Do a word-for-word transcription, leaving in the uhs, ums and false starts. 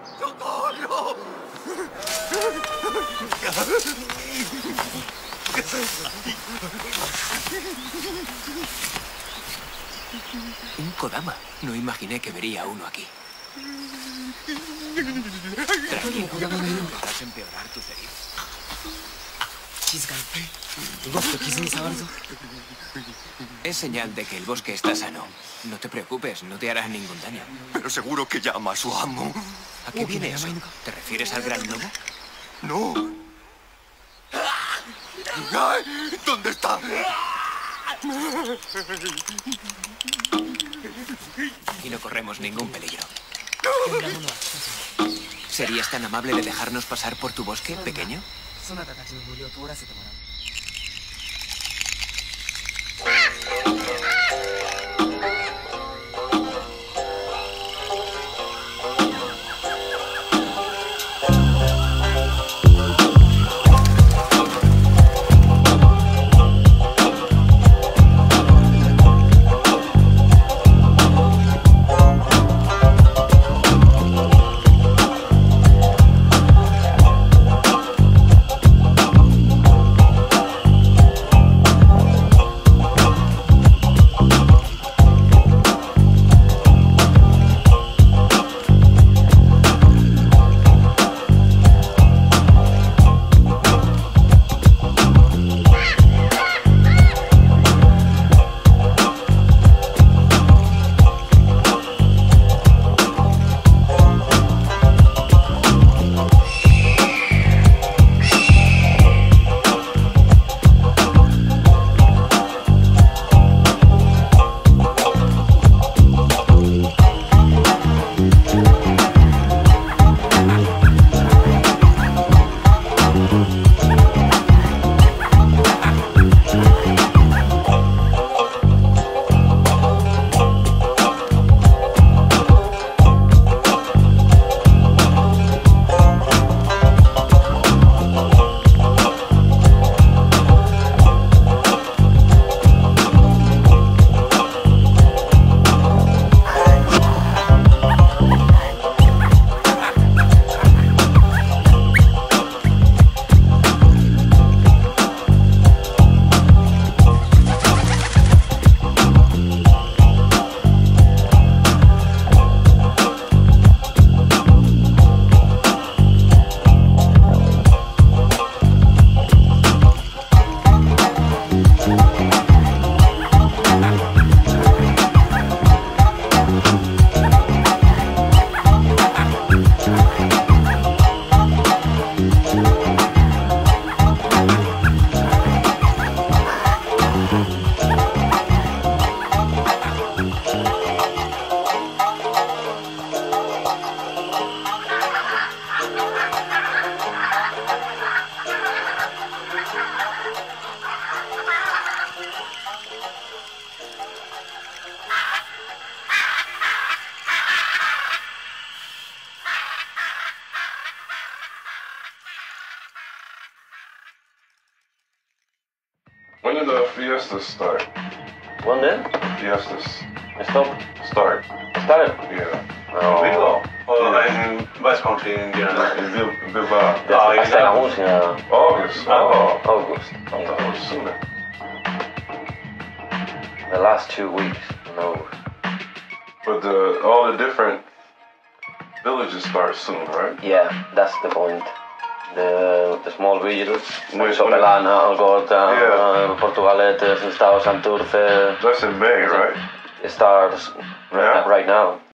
¡Socorro! Un Kodama. No imaginé que vería uno aquí. Tranquilo, podrás empeorar tus heridas. Es señal de que el bosque está sano. No te preocupes, no te hará ningún daño. Pero seguro que llama a su amo. ¿A qué viene eso? ¿Te refieres al gran lobo? No. ¡Ay! ¿Dónde está? Y no corremos ningún peligro. ¿Serías tan amable de dejarnos pasar por tu bosque, pequeño? When did the fiestas start? When did? Fiestas. Stop. Start. Started? Yeah. No. Bilbao. O en Basque Country en general. In Bil- Bilbao. Ah, Hasta la yeah. música. August. Oh. August. I thought it was sooner. The last two weeks in August. But the, all the different villages start soon, right? Yeah, that's the point. The, the small villages, When- Sopelana, Algorta, Yeah. uh, Portugalete, Estado Santurce, That's in May, right? it starts Yeah. right now.